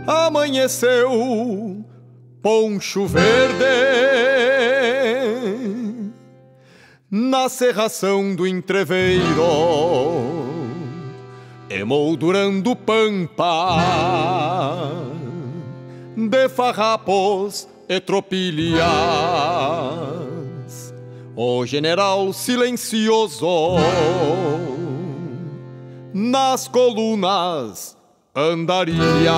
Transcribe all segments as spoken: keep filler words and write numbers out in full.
amanheceu poncho verde na cerração do entreveiro, emoldurando pampa de farrapos e tropilhas. O general silencioso nas colunas andarilhas.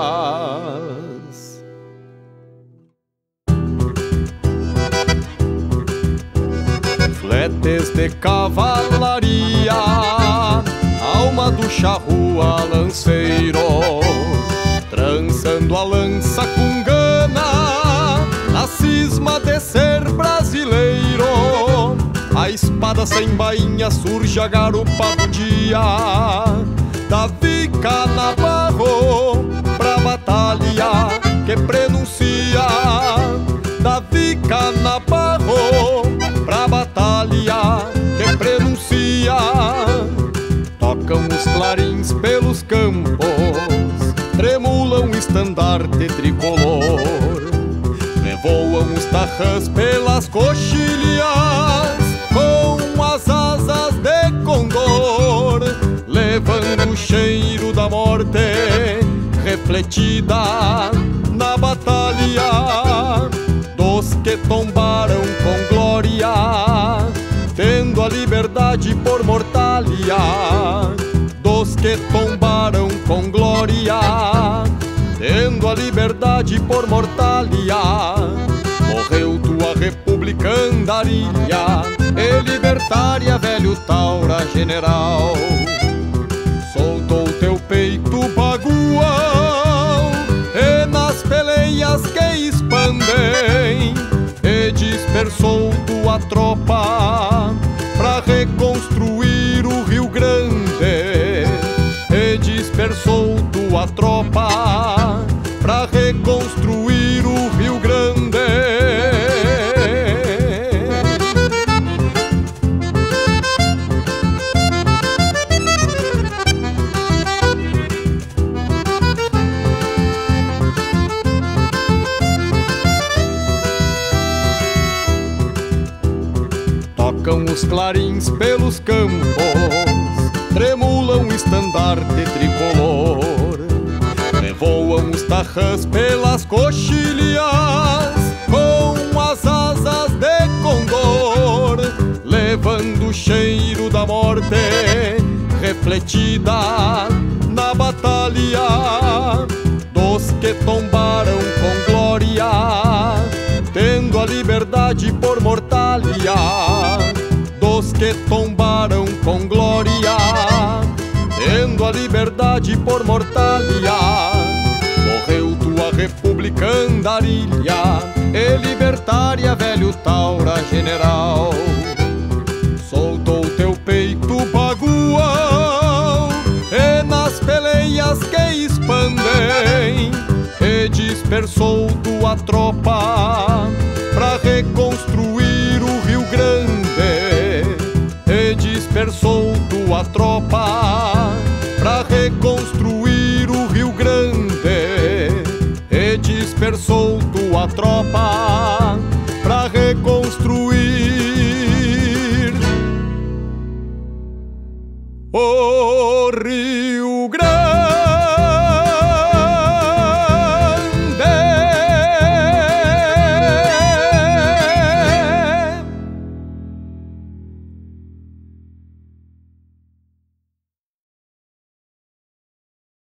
Fletes de cavalaria, alma do charrua lanceiro, trançando a lança com gana, na cisma de ser brasileiro. A espada sem bainha surge a garupa do dia, Davi Canabarro pra batalha que prenuncia. Davi Canabarro pra batalha que prenuncia. Tocam os clarins pelos campos, tremulam o estandarte tricolor, revoam os tarrãs pelas coxilhas com as asas de condor, levando o cheiro da morte refletida na batalha dos que tombaram com glória, tendo a liberdade por mortalha. Dos que tombaram com glória, tendo a liberdade por mortalha. Morreu tua república andarilha e libertária, velho taura general. Soltou teu peito bagual e nas peleias que expandem, e dispersou tua tropa pra reconstruir o Rio Grande. E dispersou tua tropa pra reconstruir o Rio Grande. Tocam os clarins pelos campos, tremulam o estandarte tricolor, revoam os tarrãs pelas coxilhas com as asas de condor, levando o cheiro da morte refletida na batalha dos que tombaram com glória, tendo a liberdade por mortalha. Dos que tombaram com glória, tendo a liberdade por mortalha. Morreu tua república andarilha e libertária, velho taura general. Soltou teu peito bagual e nas peleias que expandem, e dispersou tua tropa pra reconstruir o Rio Grande. E dispersou tua tropa pra reconstruir o Rio Grande. E dispersou tua tropa pra reconstruir o Rio Grande.